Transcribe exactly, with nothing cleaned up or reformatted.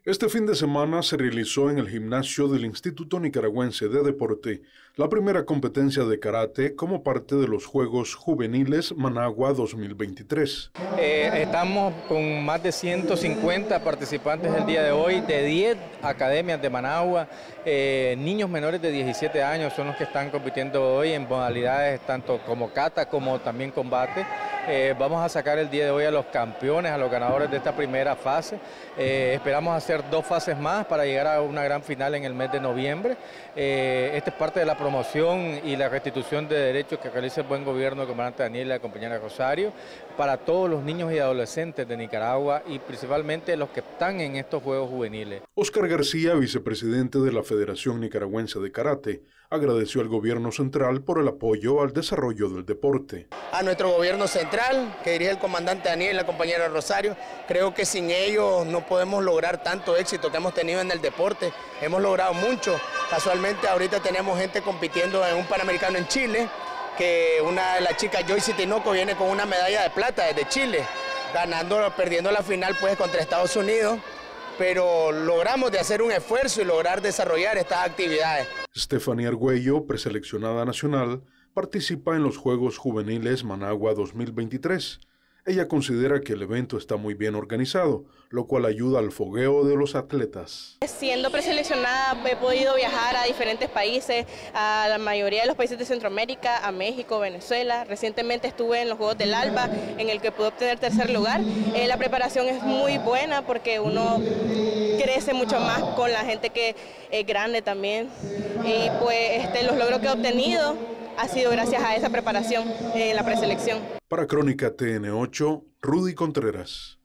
Este fin de semana se realizó en el gimnasio del Instituto Nicaragüense de Deporte la primera competencia de karate como parte de los Juegos Juveniles Managua dos mil veintitrés. Eh, estamos con más de ciento cincuenta participantes el día de hoy, de diez academias de Managua. Eh, niños menores de diecisiete años son los que están compitiendo hoy en modalidades tanto como kata como también combate. Eh, vamos a sacar el día de hoy a los campeones, a los ganadores de esta primera fase. Eh, esperamos hacer dos fases más para llegar a una gran final en el mes de noviembre. Eh, esta es parte de la promoción y la restitución de derechos que realiza el buen gobierno del comandante Daniel y la compañera Rosario para todos los niños y adolescentes de Nicaragua y principalmente los que están en estos Juegos Juveniles. Oscar García, vicepresidente de la Federación Nicaragüense de Karate, agradeció al gobierno central por el apoyo al desarrollo del deporte. A nuestro gobierno central, que dirige el comandante Daniel y la compañera Rosario, creo que sin ellos no podemos lograr tanto éxito que hemos tenido en el deporte. Hemos logrado mucho. Casualmente ahorita tenemos gente compitiendo en un Panamericano en Chile, que una de las chicas, Joyce Tinoco, viene con una medalla de plata desde Chile, ganando, perdiendo la final pues contra Estados Unidos, pero logramos de hacer un esfuerzo y lograr desarrollar estas actividades. Stephanie Argüello, preseleccionada nacional, participa en los Juegos Juveniles Managua dos mil veintitrés. Ella considera que el evento está muy bien organizado, lo cual ayuda al fogueo de los atletas. Siendo preseleccionada he podido viajar a diferentes países, a la mayoría de los países de Centroamérica, a México, Venezuela. Recientemente estuve en los Juegos del Alba, en el que pude obtener tercer lugar. Eh, la preparación es muy buena porque uno crece mucho más con la gente que es grande también. Y pues este, los logros que he obtenido ha sido gracias a esa preparación en la preselección. Para Crónica T N ocho, Rudy Contreras.